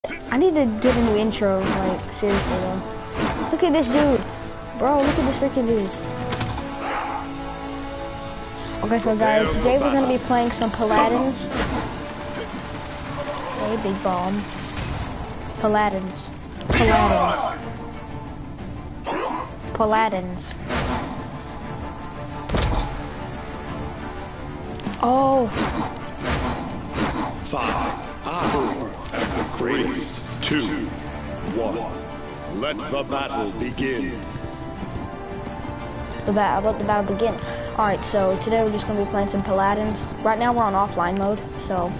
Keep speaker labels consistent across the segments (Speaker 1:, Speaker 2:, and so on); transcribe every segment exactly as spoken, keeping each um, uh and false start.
Speaker 1: I need to get a new intro, like, seriously though. Look at this dude. Bro, look at this freaking dude. Okay, so guys, today we're gonna be playing some Paladins. Hey, big bomb. Paladins. Paladins. Paladins. Oh.
Speaker 2: Five, four, at the greatest. Two, one. Let the battle begin.
Speaker 1: The bat let the battle begin. Alright, so today we're just gonna be playing some Paladins. Right now we're on offline mode, so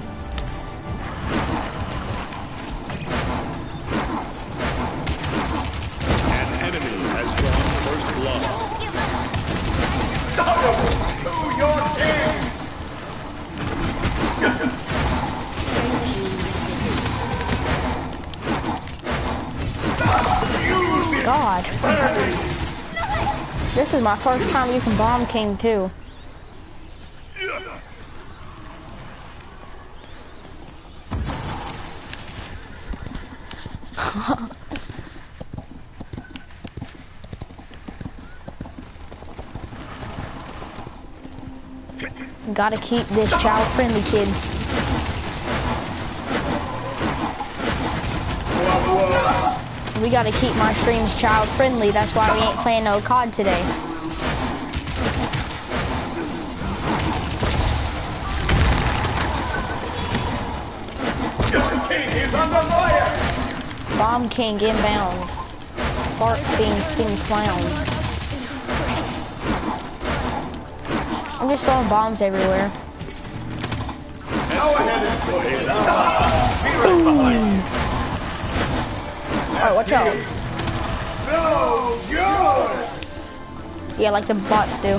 Speaker 2: An enemy has drawn first blood. To your king!
Speaker 1: God. This is my first time using Bomb King too. Gotta keep this child friendly, kids. We gotta keep my streams child friendly, that's why we ain't playing no C O D today. Bomb King inbound. Fart being skin clown. I'm just throwing bombs everywhere. Alright, watch out.
Speaker 2: So good!
Speaker 1: Yeah, like the bots do.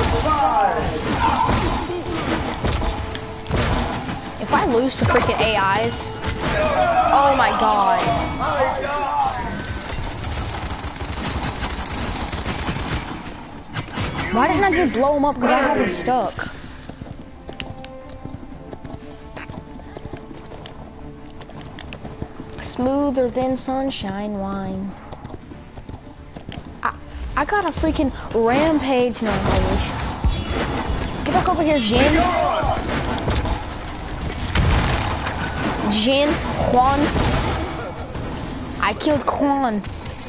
Speaker 1: If I lose to freaking A Is, oh my god. Why didn't I just blow him up because I had him stuck? Smoother than sunshine wine. I, I got a freaking rampage. No, holy sh- Get back over here, Jin. Jin, Quan. I killed Quan.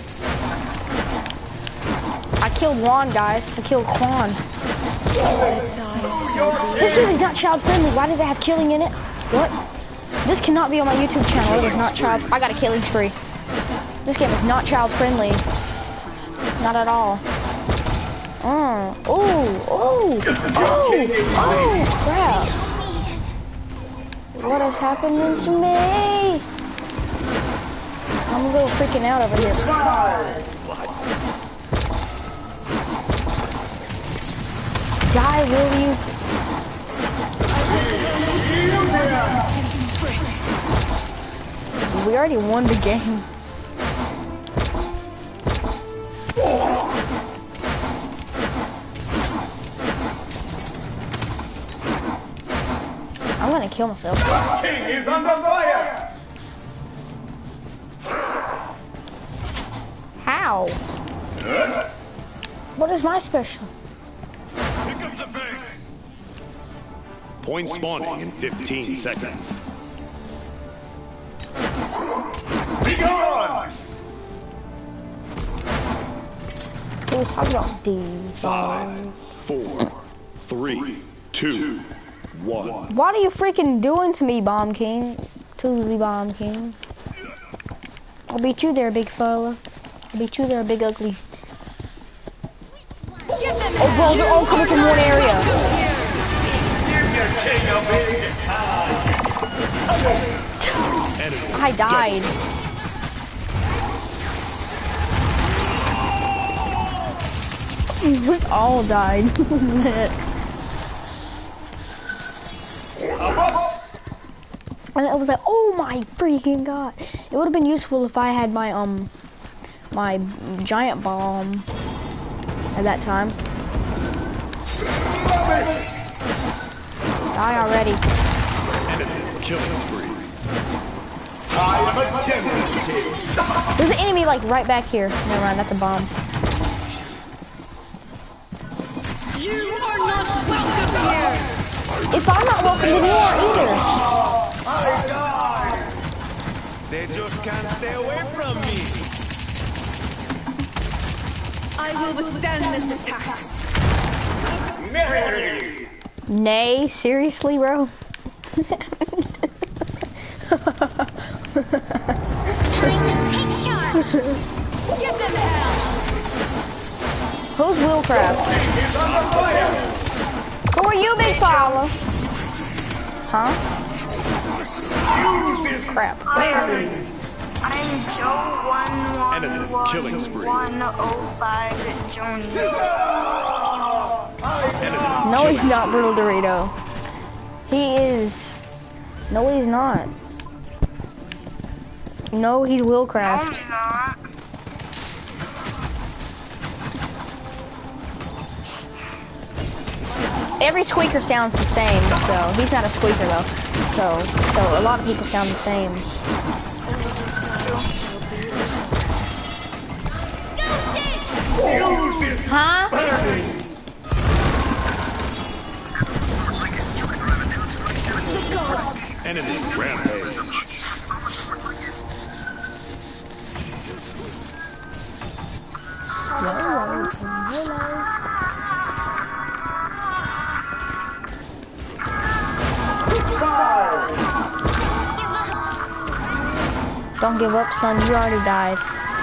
Speaker 1: I killed Juan, guys. I killed Quan. This game is not child friendly. Why does it have killing in it? What? This cannot be on my YouTube channel. It is not child. I got a killing spree. This game is not child friendly. Not at all. Oh, oh, oh, oh, oh, crap. What is happening to me? I'm a little freaking out over here. Die, will you? We already won the game. I'm gonna kill myself.
Speaker 2: King is under fire!
Speaker 1: How? What is my special?
Speaker 2: Here comes the base! Point spawning in fifteen seconds. Be gone!
Speaker 1: We'll talk about these.
Speaker 2: Five, four, three, two, one.
Speaker 1: What are you freaking doing to me, Bomb King? Tootsie Bomb King. I'll beat you there, big fella. I'll beat you there, big ugly. Oh, bro, they're all coming from one area. I died. We all died. And I was like, oh my freaking god. It would have been useful if I had my, um, my giant bomb at that time. Die already.
Speaker 2: Enemy killing spree. I am a generous king.
Speaker 1: There's an enemy like right back here. Never mind, that's a bomb.
Speaker 3: You are not welcome here.
Speaker 1: If I'm not welcome, then you aren't either.
Speaker 2: I die.
Speaker 4: They just can't stay away from me.
Speaker 3: I will withstand this attack.
Speaker 2: Nay.
Speaker 1: Nay, seriously, bro?
Speaker 3: Give them hell.
Speaker 1: Who's Willcraft?
Speaker 2: He's on fire.
Speaker 1: Who are you, big fella? Huh?
Speaker 2: Use his
Speaker 1: Crap.
Speaker 2: burning.
Speaker 5: I'm Joe one
Speaker 2: Enemy
Speaker 5: one
Speaker 2: killing spree.
Speaker 5: one one oh five Joni.
Speaker 2: Enemy
Speaker 1: No, he's
Speaker 2: killing
Speaker 1: not Brutal Dorito. He is. No, he's not. No, he's Willcraft.
Speaker 5: I'm not.
Speaker 1: Every squeaker sounds the same, so he's not a squeaker though. So, so a lot of people sound the same.
Speaker 2: Use his
Speaker 1: Huh?
Speaker 2: burning. Enemy rampage.
Speaker 1: Don't give up, son. You already died.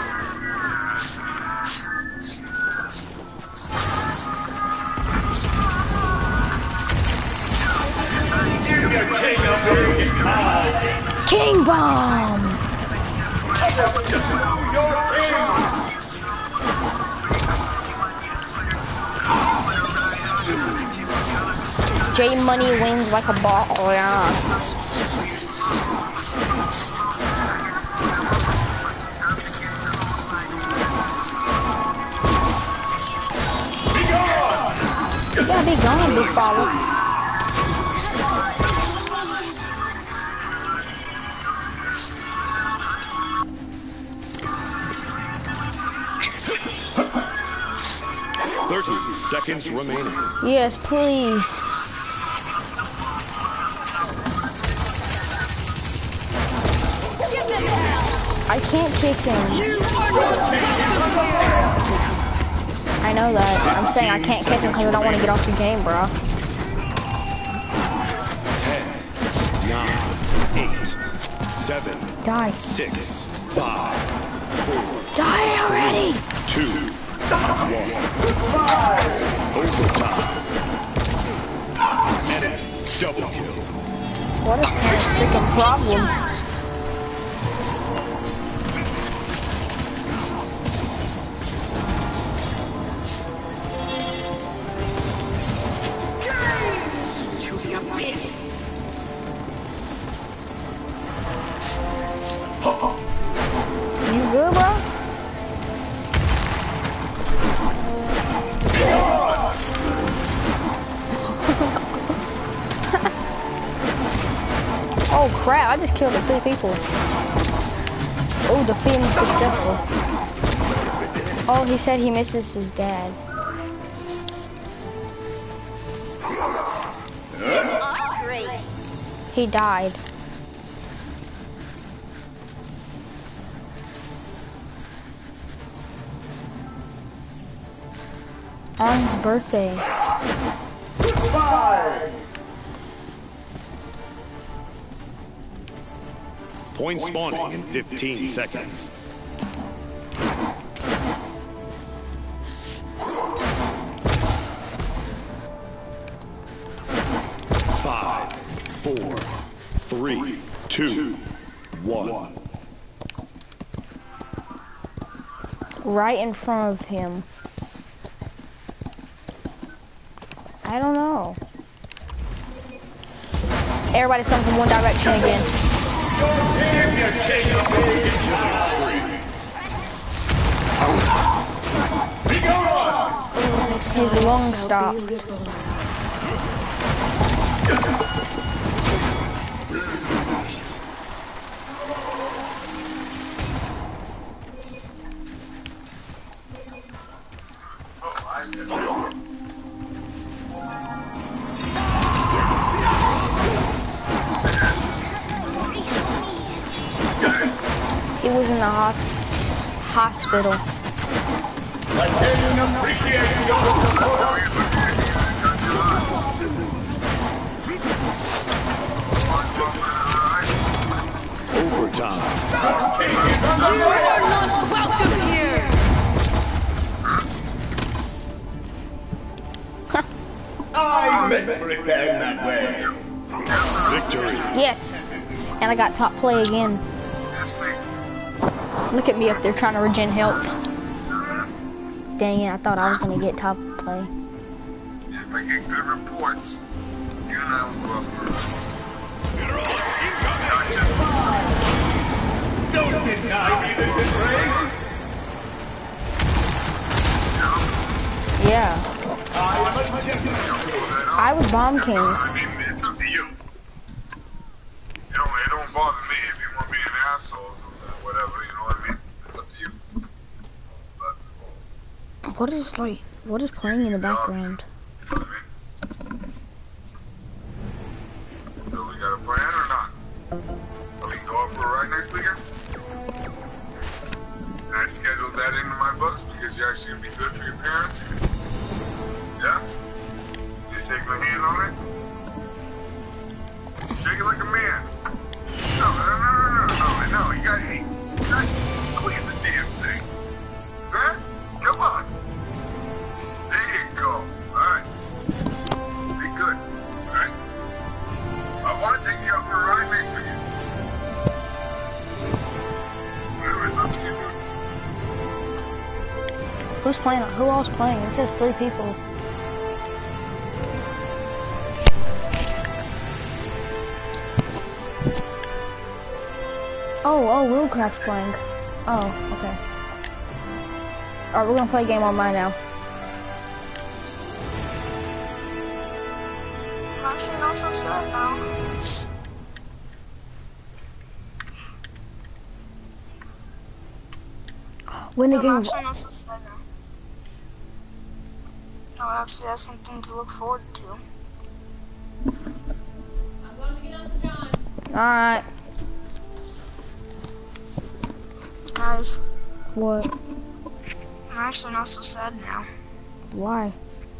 Speaker 1: King Bomb! J Money wins like a ball. Oh, yeah. You gotta be gone, big baller.
Speaker 2: Thirty seconds remaining.
Speaker 1: Yes, please.
Speaker 3: Give them hell.
Speaker 1: I can't kick him.
Speaker 3: You are not welcome here.
Speaker 1: I know that. I'm saying I can't kick him because I don't want to get off the game, bro.
Speaker 2: Nine, eight, seven,
Speaker 1: Die.
Speaker 2: six, five, four,
Speaker 1: Die already!
Speaker 2: two, one. Overtime. Enemy double kill.
Speaker 1: What is my freaking problem?
Speaker 3: To the abyss.
Speaker 1: You good, bro? Oh crap, I just killed the three people. Oh, the fiend is successful. Oh, he said he misses his dad.
Speaker 3: Great.
Speaker 1: He died. On his birthday.
Speaker 2: Point spawning in fifteen seconds. Five, four, three, two, one.
Speaker 1: Right in front of him. I don't know. Everybody's coming from one direction again.
Speaker 2: Give your king a big killing spree. Be gone!
Speaker 1: His lung stopped. He was in the hos hospital.
Speaker 2: I can appreciate your support. Overtime.
Speaker 3: You are not welcome here!
Speaker 2: I meant for it to end that way. Victory.
Speaker 1: Yes. And I got top play again. Look at me up there trying to regen help. Dang it, I thought I was gonna get top play.
Speaker 6: If I get good reports, you and I will go up for a run.
Speaker 2: Don't deny me this embrace.
Speaker 1: Yeah.
Speaker 2: I am a champion.
Speaker 1: I was Bomb King.
Speaker 6: I mean, it's up to you. It don't, it don't bother me if you want to be an asshole or whatever, you know what I mean? It's up to you. But,
Speaker 1: What is like, what is playing in the background?
Speaker 6: you know what I mean? So we got a plan or not? Are we going for a ride next weekend? And I scheduled that into my books because you're actually going to be good for your parents? Yeah? You take my hand on it? Shake it like a man. No, no, no, no, no, no, no. You got, hey, you got to squeeze the damn thing. Huh? Come on. There you go. Alright. Be good. Alright? I want to take you out for a ride next weekend. Whatever, it's up to you, dude.
Speaker 1: Who's playing? Who else playing? It says three people. Oh, oh, Willcraft's playing. Oh, okay. Alright, we're gonna play a game on mine now.
Speaker 5: I'm actually not so sad now.
Speaker 1: Win the
Speaker 5: I'm
Speaker 1: game.
Speaker 5: actually not so sad now. No, I actually have something to look forward to.
Speaker 1: Alright.
Speaker 5: Guys,
Speaker 1: What?
Speaker 5: I'm actually not so sad now.
Speaker 1: Why?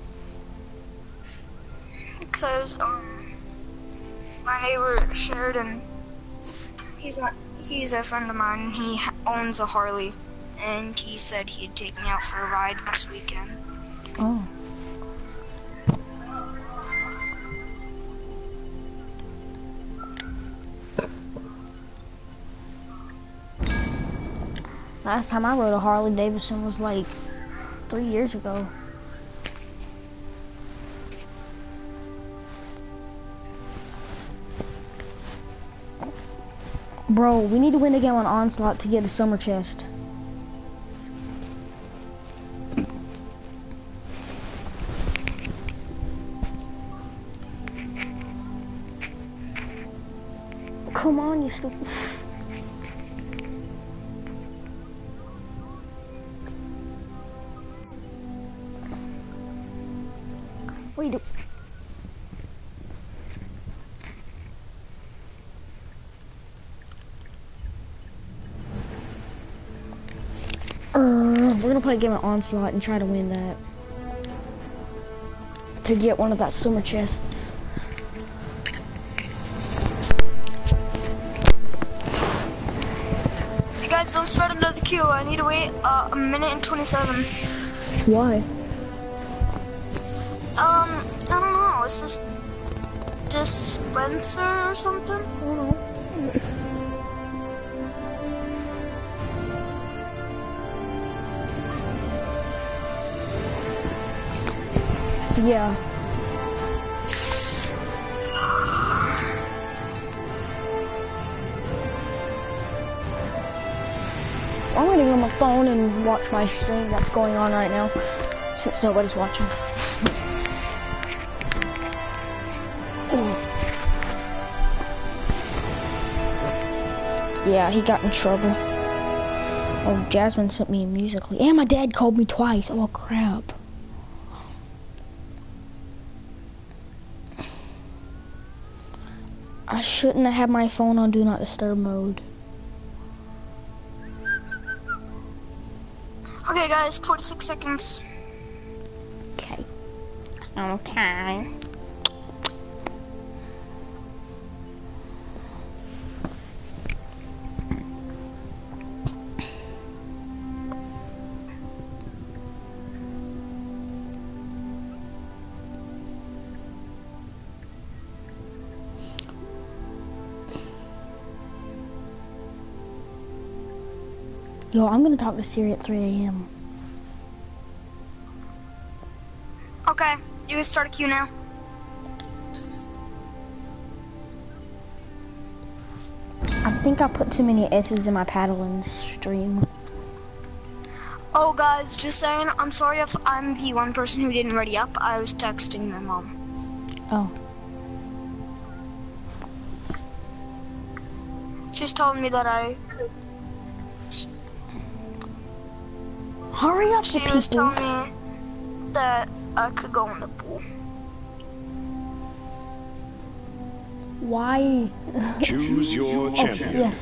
Speaker 5: Because, um, my neighbor Sheridan, he's not, he's a friend of mine, he ha- owns a Harley, and he said he'd take me out for a ride this weekend.
Speaker 1: Oh. Last time I rode a Harley Davidson was like three years ago. Bro, we need to win a game on Onslaught to get a summer chest. Come on, you stupid. What do you do? Uh, we're gonna play a game of Onslaught and try to win that. To get one of that summer chests.
Speaker 5: Hey guys, don't start another queue. I need to wait uh, a minute and twenty-seven.
Speaker 1: Why?
Speaker 5: Um, I don't know. Is this dispenser or something? I don't know.
Speaker 1: Yeah. I'm gonna get on my phone and watch my stream that's going on right now, since nobody's watching. Yeah, he got in trouble. Oh, Jasmine sent me a Musical.ly. And my dad called me twice. Oh, crap. I shouldn't have had my phone on Do Not Disturb mode.
Speaker 5: Okay, guys, twenty-six seconds.
Speaker 1: Okay. Okay. Yo, I'm gonna talk to Siri at three A M
Speaker 5: Okay, you can start a queue now.
Speaker 1: I think I put too many S's in my paddling stream.
Speaker 5: Oh, guys, just saying, I'm sorry if I'm the one person who didn't ready up. I was texting my mom.
Speaker 1: Oh.
Speaker 5: She's telling me that I could.
Speaker 1: Hurry up,
Speaker 5: She
Speaker 1: the
Speaker 5: was
Speaker 1: people.
Speaker 5: telling me that I could go in the pool.
Speaker 1: Why?
Speaker 2: Choose your
Speaker 1: Oh,
Speaker 2: champion.
Speaker 1: yes.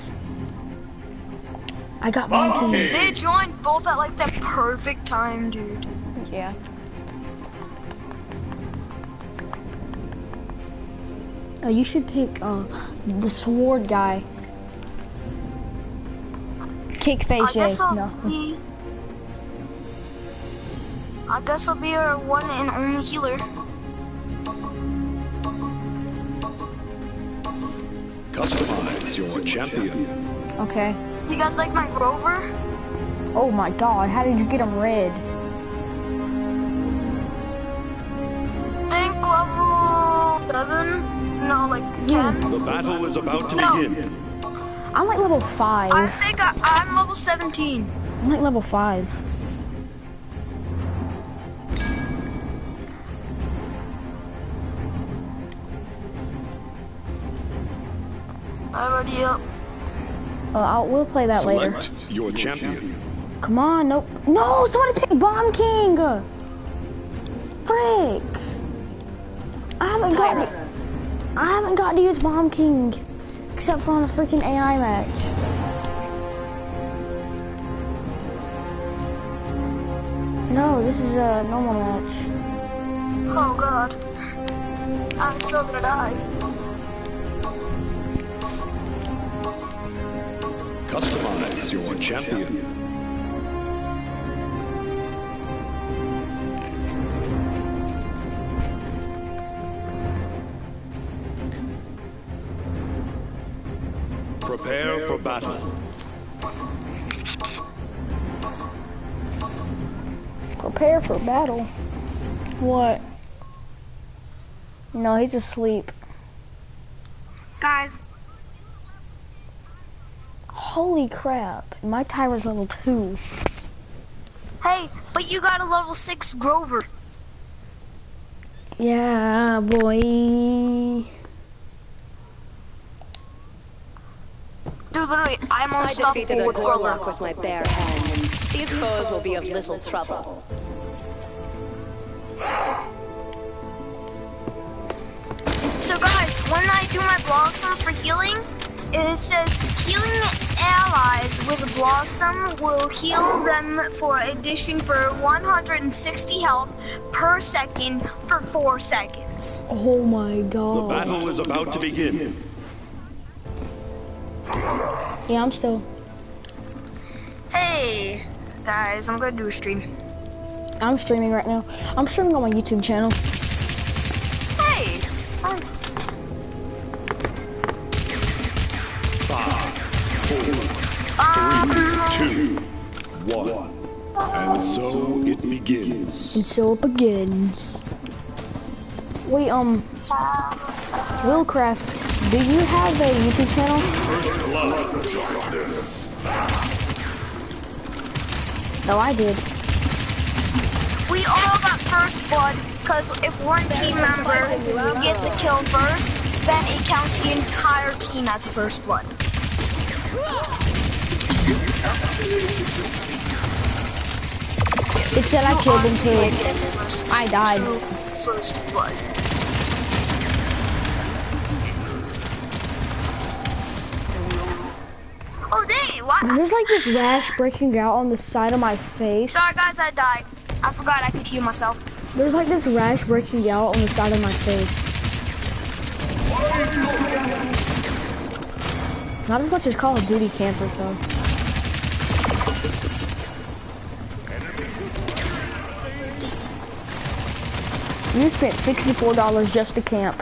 Speaker 1: I got monkey.
Speaker 5: They joined both at like the perfect time, dude.
Speaker 1: Yeah. Oh, you should pick uh, the sword guy. Kick face,
Speaker 5: I guess
Speaker 1: yeah.
Speaker 5: I'll
Speaker 1: No.
Speaker 5: be. I guess I'll be our one and only healer.
Speaker 2: Customize your champion.
Speaker 1: Okay.
Speaker 5: You guys like my Grover?
Speaker 1: Oh my god, how did you get him red?
Speaker 5: Think level seven? No, like ten.
Speaker 2: The battle is about to
Speaker 5: No.
Speaker 2: begin.
Speaker 1: I'm like level five.
Speaker 5: I think I, I'm level seventeen.
Speaker 1: I'm like level five.
Speaker 5: I'm already up.
Speaker 1: Uh, I'll, we'll play that later.
Speaker 2: Select your champion.
Speaker 1: Come on, nope. No, somebody pick Bomb King! Frick! I haven't got it. I haven't got to use Bomb King. Except for on a freaking A I match. No, this is a normal match.
Speaker 5: Oh god. I'm so gonna die.
Speaker 2: Customize your champion. Prepare for battle.
Speaker 1: Prepare for battle. What? No, he's asleep.
Speaker 5: Guys,
Speaker 1: Holy crap. My timer's level two.
Speaker 5: hey, but you got a level six Grover.
Speaker 1: Yeah, boy.
Speaker 5: Dude, literally, I'm
Speaker 7: I defeated
Speaker 5: unstoppable
Speaker 7: a
Speaker 5: with Grover.
Speaker 7: Gorlock with my bare hands. These foes will be of little trouble.
Speaker 5: So guys, when I do my Blossom for healing, it says healing allies with Blossom will heal them for addition for one hundred sixty health per second for four seconds.
Speaker 1: Oh my
Speaker 2: The
Speaker 1: god.
Speaker 2: battle is about to begin.
Speaker 1: Yeah, I'm still.
Speaker 5: Hey, guys, I'm gonna do a stream.
Speaker 1: I'm streaming right now. I'm streaming on my YouTube channel.
Speaker 5: Hey, thanks.
Speaker 2: Five, four,
Speaker 5: Um,
Speaker 2: two, one. And so it begins.
Speaker 1: And so it begins. Wait, um, Willcraft, do you have a YouTube channel? No, I did.
Speaker 5: we all got first blood, because if one team member gets a kill first, then it counts the entire team as first blood.
Speaker 1: It said I killed him too. I died.
Speaker 5: First blood. Oh dang, what?
Speaker 1: There's like this rash breaking out on the side of my face.
Speaker 5: Sorry guys, I died. I forgot I could heal myself.
Speaker 1: There's like this rash breaking out on the side of my face. Not as much as Call of Duty campers though. You spent sixty-four dollars just to camp.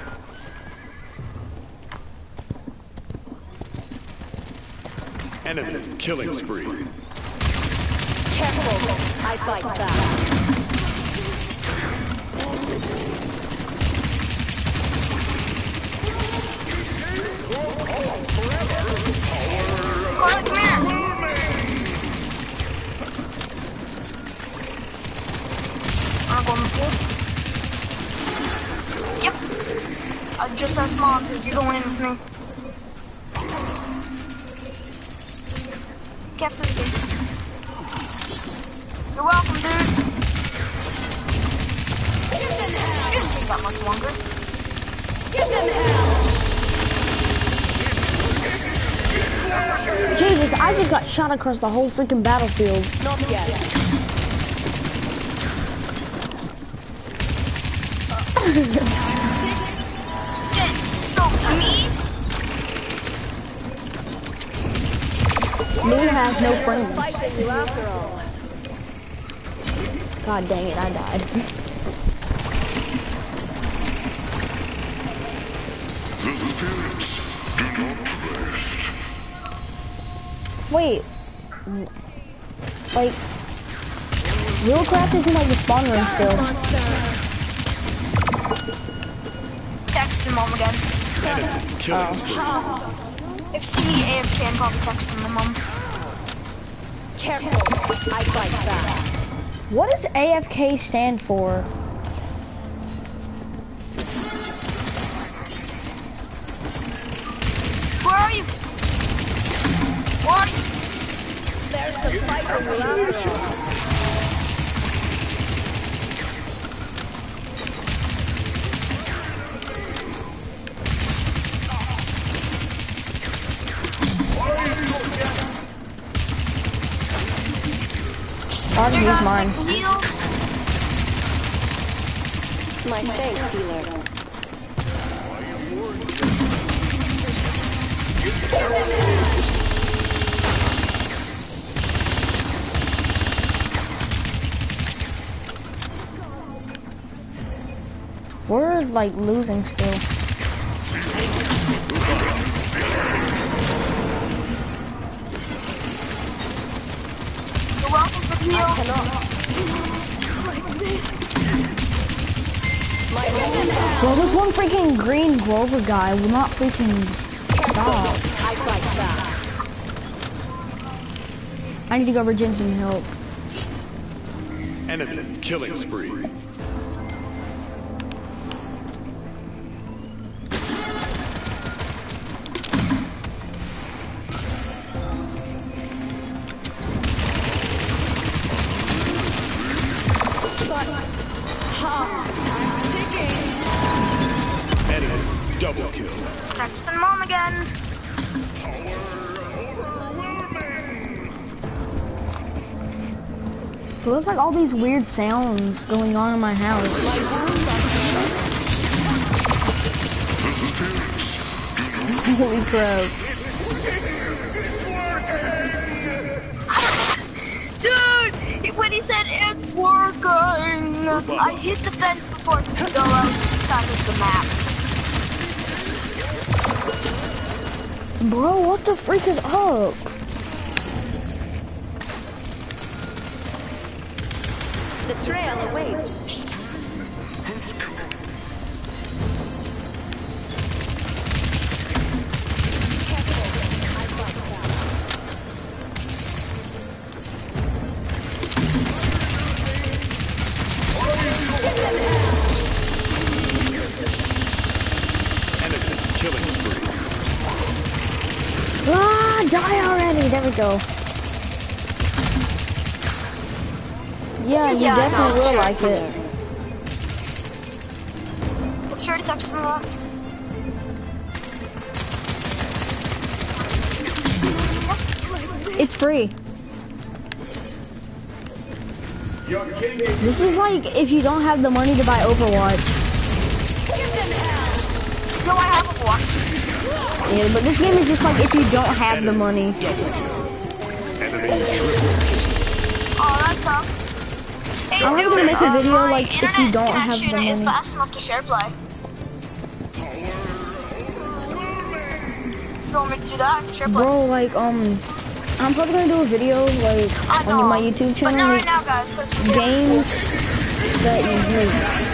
Speaker 2: Enemy killing spree.
Speaker 7: Careful, I fight back.
Speaker 5: Carly, come here. I'm going with you. Yep. Uh, just that small, you're going in with me. Get this game. You're welcome, dude. Shouldn't take that much longer.
Speaker 7: Give them hell!
Speaker 1: Jesus, I just got shot across the whole freaking battlefield.
Speaker 7: Not yet.
Speaker 5: So, me?
Speaker 1: Me has no friends.
Speaker 7: Fighting you after all.
Speaker 1: God dang it, I died.
Speaker 2: The spirits do not rest.
Speaker 1: Wait. Like, Willcraft is in like the spawn room still.
Speaker 5: Text him mom again.
Speaker 2: Enemy killing spree.
Speaker 5: If see me A F K, I'm probably texting my mom.
Speaker 7: Careful, I fight back.
Speaker 1: What does A F K stand for?
Speaker 5: Where are you? What?
Speaker 7: There's the fighting you after all.
Speaker 1: Already
Speaker 5: You
Speaker 1: used
Speaker 5: guys
Speaker 1: mine.
Speaker 5: take the heals?
Speaker 7: My thanks, healer.
Speaker 1: We're like losing still.
Speaker 5: You're welcome for the heals.
Speaker 1: Well, this one freaking green Grover guy will not freaking stop.
Speaker 7: I fight back.
Speaker 1: I need to go regen some help.
Speaker 2: Enemy killing spree. Enemy double kill.
Speaker 5: Texting mom again.
Speaker 1: So there's like all these weird sounds going on in my house. Holy crap.
Speaker 5: Dude, when he said it's working, I hit the fence before it could go outside of the map.
Speaker 1: Bro, what the freak is up?
Speaker 7: The trail awaits.
Speaker 2: Enemy killing spree.
Speaker 1: Ah, die already. There we go. Yeah, you
Speaker 5: Yeah,
Speaker 1: definitely
Speaker 5: no,
Speaker 1: will
Speaker 5: sure,
Speaker 1: like
Speaker 5: sure.
Speaker 1: it.
Speaker 5: Be sure to text me a lot.
Speaker 1: it's free. This is like if you don't have the money to buy Overwatch.
Speaker 5: No, I have a watch.
Speaker 1: Yeah, but this game is just like if you don't have the money.
Speaker 5: Oh, that sucks. Hey,
Speaker 1: I'm
Speaker 5: dude,
Speaker 1: gonna make a
Speaker 5: uh,
Speaker 1: video
Speaker 5: my
Speaker 1: like if you
Speaker 5: internet
Speaker 1: don't have
Speaker 5: connection
Speaker 1: the money.
Speaker 5: is fast enough to share play. You want me to do that? Share play.
Speaker 1: Bro, like um, I'm probably gonna do a video like
Speaker 5: I know,
Speaker 1: on my YouTube
Speaker 5: but
Speaker 1: channel.
Speaker 5: not
Speaker 1: Like,
Speaker 5: right now, guys, because
Speaker 1: games that you hate.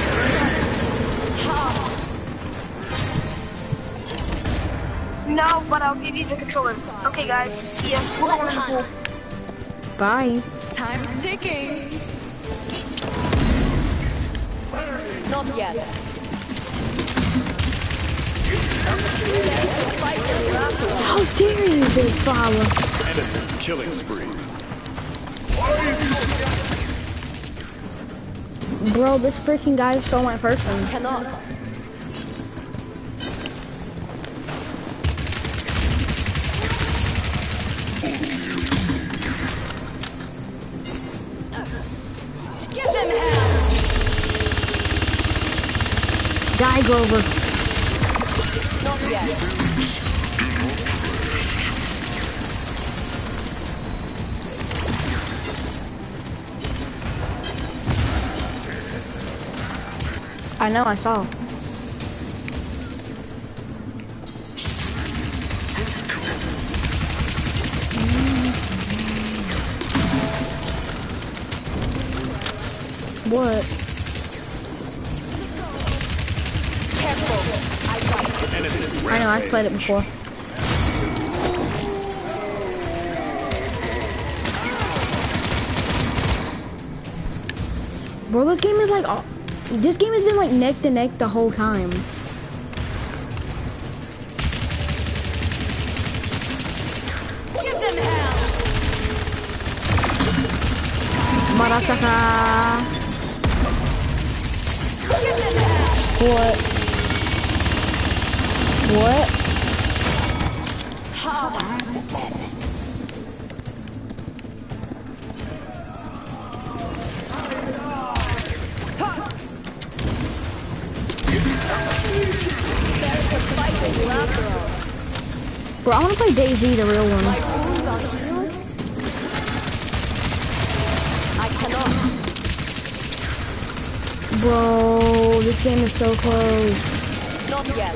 Speaker 5: No, but I'll give you the controller. Okay, guys, see ya. We're going in the pool.
Speaker 1: Bye.
Speaker 7: Time's ticking. Not yet.
Speaker 1: How dare you, big fella?
Speaker 2: Enemy killing spree.
Speaker 1: Bro, this freaking guy stole my person.
Speaker 7: Cannot. Give them hell.
Speaker 1: Die, Grover.
Speaker 7: Not yet.
Speaker 1: I know, I saw. What? I know, I've played it before. Bro, this game is like, oh, this game has been like neck to neck the whole time.
Speaker 7: Give them hell.
Speaker 1: Marasaka.
Speaker 7: Give them hell.
Speaker 1: What? What? Bro, I want to play DayZ, the real one.
Speaker 7: I cannot.
Speaker 1: Bro, this game is so close.
Speaker 7: Not yet.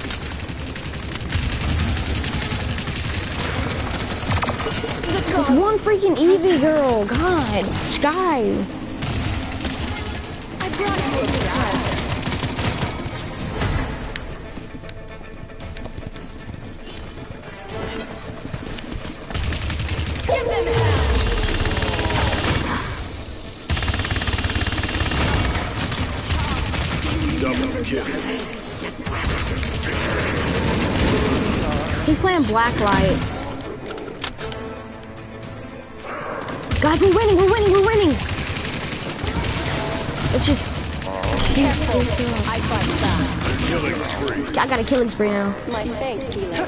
Speaker 1: There's one freaking Eevee girl. God, Sky.
Speaker 7: I brought you a prize. Give them hell.
Speaker 2: Double kill.
Speaker 1: He's playing Blacklight. Guys, we're winning, we're winning, we're winning. It's just...
Speaker 7: I fight back.
Speaker 2: Killing spree.
Speaker 1: I got a killing spree now.
Speaker 7: My thanks, healer.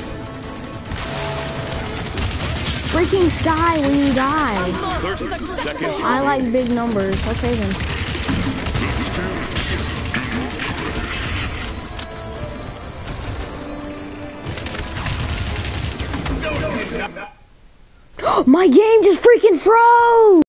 Speaker 1: Freaking Sky when you die.
Speaker 2: thirty seconds.
Speaker 1: I like big numbers. Okay then. My game just freaking froze!